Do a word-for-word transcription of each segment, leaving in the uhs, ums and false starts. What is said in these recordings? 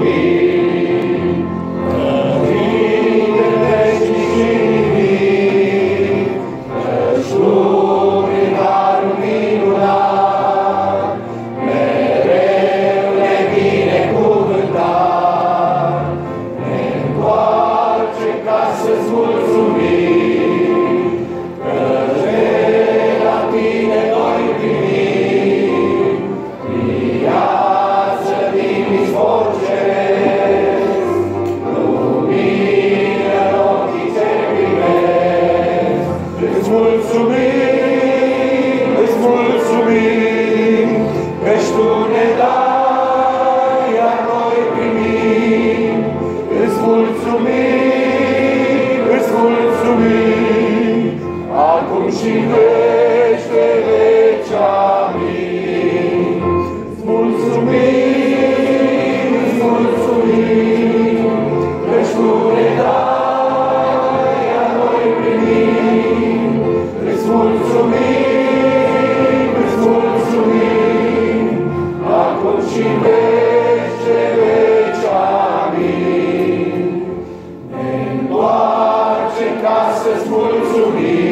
Și veci de veci, amin. Îți mulțumim, îți mulțumim, căci Tu ne dai, iar noi primim. Îți mulțumim, îți mulțumim, acum și veci de veci, amin. Ne întoarcem ca să-ți mulțumim,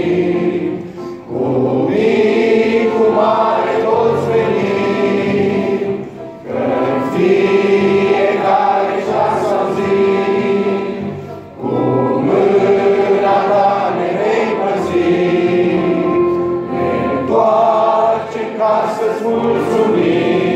fiecare ceas sau zi, cu mâna Ta ne vei păzi. Ne întoarcem ca să-ți mulțumim.